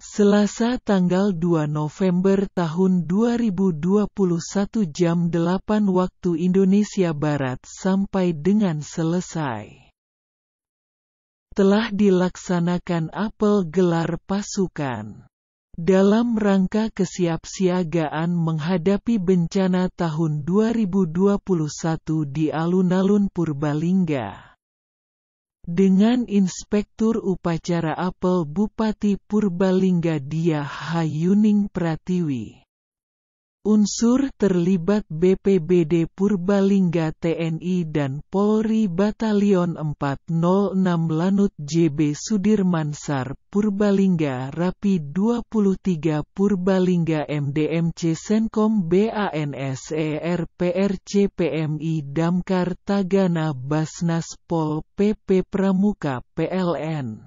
Selasa tanggal 2 November tahun 2021 jam 8 waktu Indonesia Barat sampai dengan selesai. Telah dilaksanakan apel gelar pasukan. Dalam rangka kesiapsiagaan menghadapi bencana tahun 2021 di alun-alun Purbalingga. Dengan Inspektur Upacara Apel Bupati Purbalingga Diah Hayuning Pratiwi. Unsur terlibat BPBD Purbalingga TNI dan Polri Batalion 406 Lanut JB Sudirmansar Purbalingga Rapi 23 Purbalingga MDMC Senkom BANSER PRC PMI Damkar Tagana Basnas Pol PP Pramuka PLN.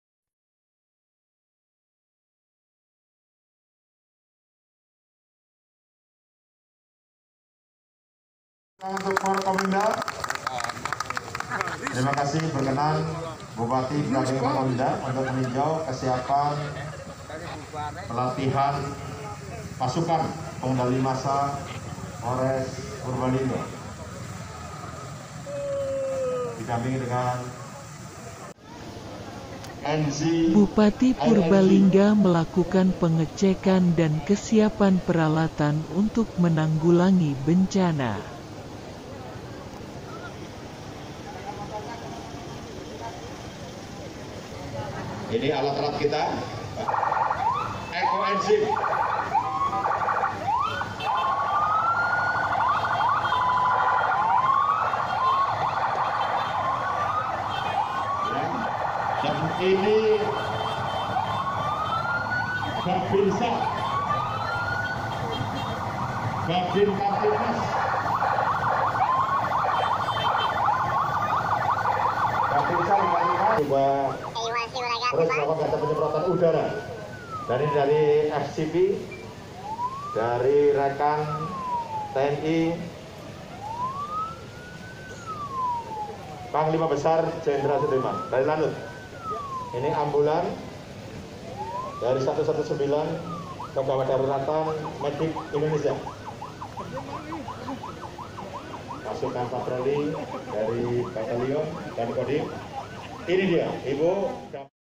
Untuk Forkominda, terima kasih berkenan Bupati Purbalingga Forkominda untuk meninjau kesiapan pelatihan pasukan pengendali massa Polres Purbalingga. Didampingi dengan Bupati Purbalingga melakukan pengecekan dan kesiapan peralatan untuk menanggulangi bencana. Ini alat-alat kita, ekoenzim, dan ini Babinsa, Babin Kamtipmas, Babinsa juga. Terus melakukan data penyemprotan udara dari FCP, dari rekan TNI, Panglima Besar Jenderal Sudirman dari Lanut. Ini ambulan dari 119 Kegawat Daruratan Medik Indonesia. Pasukan patroli dari Batalion dan Kodim. Ini dia, Ibu.